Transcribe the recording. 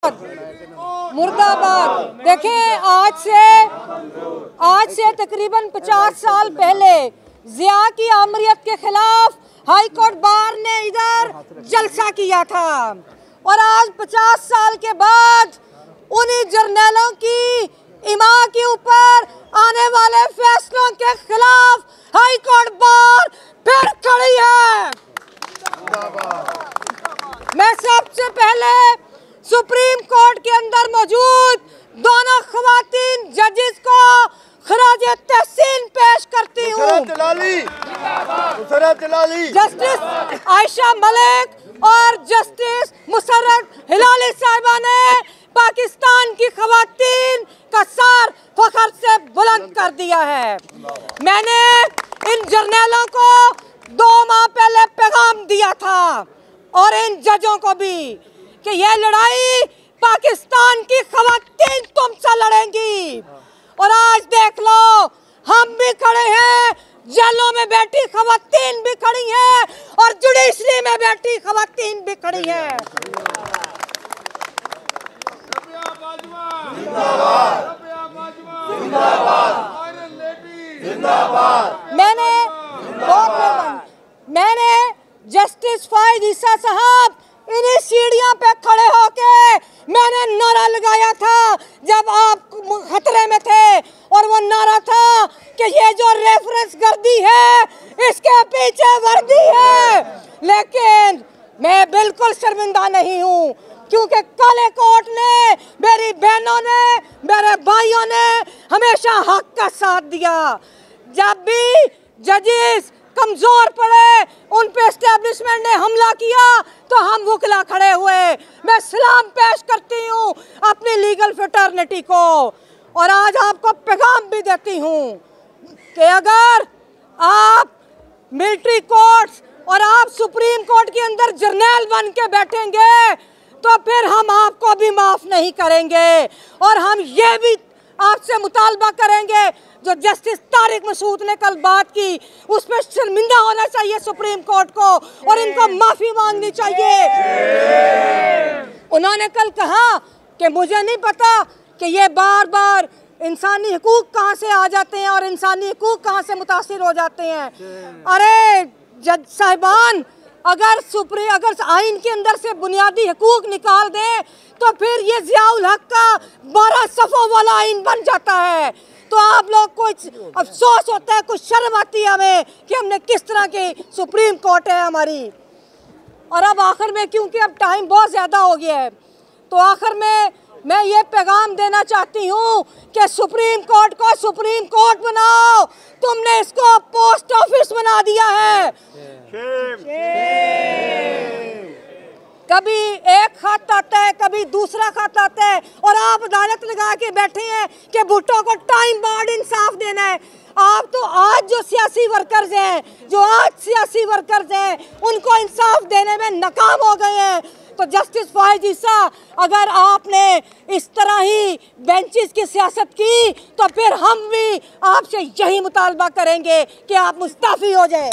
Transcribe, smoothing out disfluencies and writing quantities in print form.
मुर्दाबाद। देखिए, आज से तकरीबन 50 साल पहले जिया की आमरीत के खिलाफ हाई कोर्ट बार ने इधर जलसा किया था और आज 50 साल के बाद उन्हीं जर्नलों की इमा के ऊपर आने वाले फैसलों के खिलाफ हाई कोर्ट बार फिर खड़ी है। मैं सबसे पहले सुप्रीम कोर्ट के अंदर मौजूद दोनों खवातीन जजेस को खराज तहसीन पेश करती हूँ। जस्टिस आयशा मलिक और जस्टिस मुसर्रत हिलाली साहिबा ने पाकिस्तान की खवातीन का सर फख्र से बुलंद कर दिया है। मैंने इन जर्नलों को 2 माह पहले पैगाम दिया था और इन जजों को भी कि यह लड़ाई पाकिस्तान की खवातीन तुमसे लड़ेंगी। और आज देख लो, हम भी खड़े हैं, जेलों में बैठी खवातीन भी खड़ी हैं और जुडिशरी में बैठी खवातीन भी खड़ी हैं। मैंने जस्टिस फायद ईसा साहब इन्हीं सीढ़ियों पे खड़े होके मैंने नारा लगाया था जब आप खतरे में थे, और वो नारा था कि ये जो रेफरेंस गर्दी है इसके पीछे वर्दी है। लेकिन मैं बिल्कुल शर्मिंदा नहीं हूँ, क्योंकि काले कोर्ट ने, मेरी बहनों ने, मेरे भाइयों ने हमेशा हक का साथ दिया। जब भी जजेस कमजोर पड़े, उन पे एस्टेब्लिशमेंट ने हमला किया तो हम वुकला खड़े हुए। मैं सलाम पेश करती हूँ अपनी लीगल फ्रेटर्निटी को, और आज आपको पैगाम भी देती हूँ कि अगर आप मिलिट्री कोर्ट्स और आप सुप्रीम कोर्ट के अंदर जर्नल बन के बैठेंगे तो फिर हम आपको भी माफ नहीं करेंगे। और हम ये भी आपसे मुतालबा करेंगे, जो जस्टिस तारिक मसूद ने कल बात की, उस पर शर्मिंदा होना चाहिए सुप्रीम कोर्ट को और इनको माफी मांगनी चाहिए। उन्होंने कल कहा कि मुझे नहीं पता कि ये बार बार इंसानी हुकूक कहाँ से आ जाते हैं और इंसानी हुकूक कहाँ से मुतासिर हो जाते हैं। अरे जज साहिबान, अगर आइन के अंदर से बुनियादी हुकूक निकाल दें तो फिर ये ज़ियाउल हक का 12 सफ़ों वाला आइन बन जाता है। तो आप लोग को अफसोस होता है, कुछ शर्म आती है हमें कि हमने किस तरह की सुप्रीम कोर्ट है हमारी। और अब आखिर में, क्योंकि अब टाइम बहुत ज़्यादा हो गया है, तो आखिर में मैं ये पैगाम देना चाहती हूँ कि सुप्रीम कोर्ट को सुप्रीम कोर्ट बनाओ, तुमने इसको पोस्ट ऑफिस बना दिया है। कभी एक खत आता है, कभी दूसरा खत आता है, और आप अदालत लगा के बैठे हैं कि भुट्टो को टाइम बार्ड इंसाफ देना है। आप तो आज जो सियासी वर्कर्स हैं उनको इंसाफ देने में नाकाम हो गए हैं। तो जस्टिस फायद ईसा, अगर आपने इस तरह ही बेंचेस की सियासत की तो फिर हम भी आपसे यही मुतालबा करेंगे कि आप मुस्ताफी हो जाए।